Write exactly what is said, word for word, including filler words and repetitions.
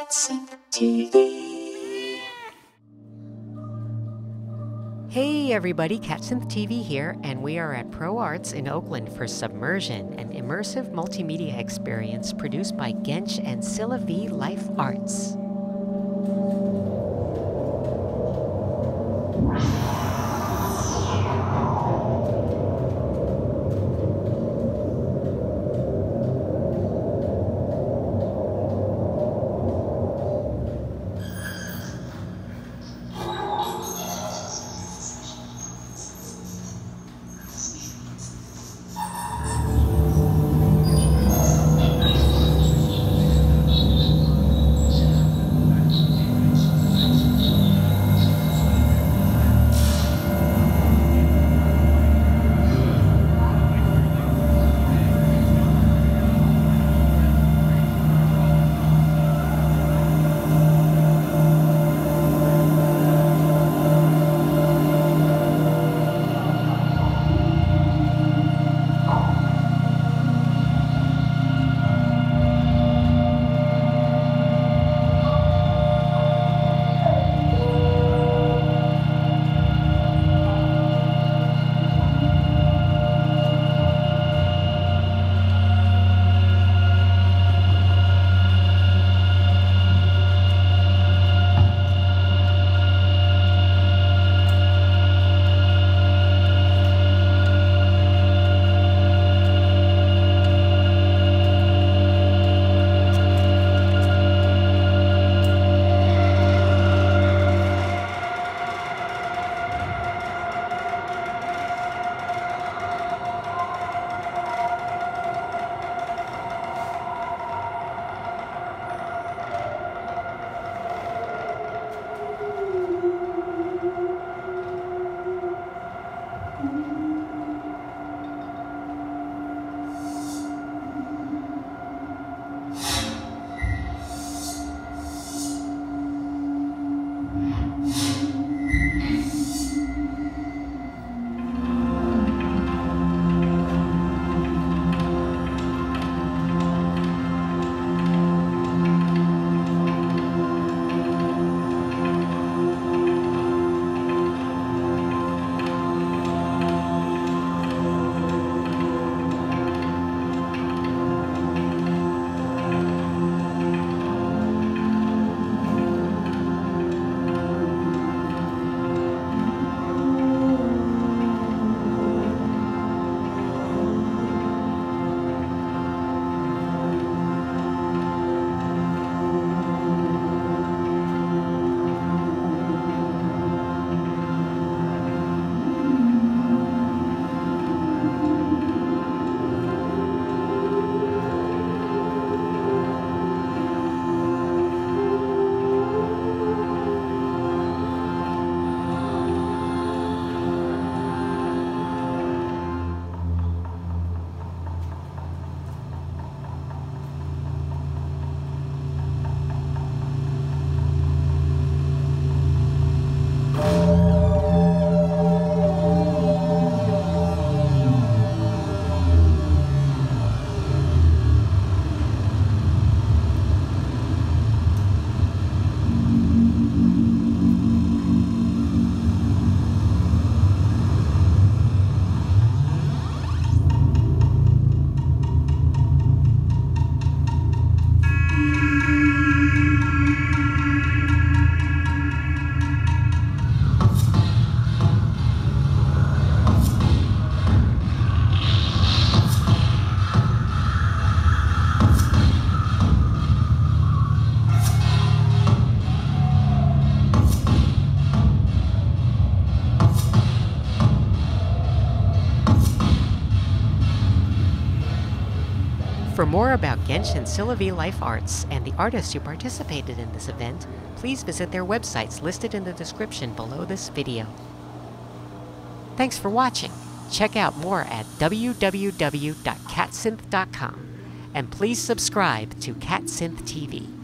CatSynth T V. Hey everybody, CatSynth T V here, and we are at Pro Arts in Oakland for Submersion, an immersive multimedia experience produced by Gench and CILLA VEE Life Arts. For more about Gench and CILLA VEE Life Arts and the artists who participated in this event, please visit their websites listed in the description below this video. Thanks for watching. Check out more at w w w dot cat synth dot com and please subscribe to CatSynth T V.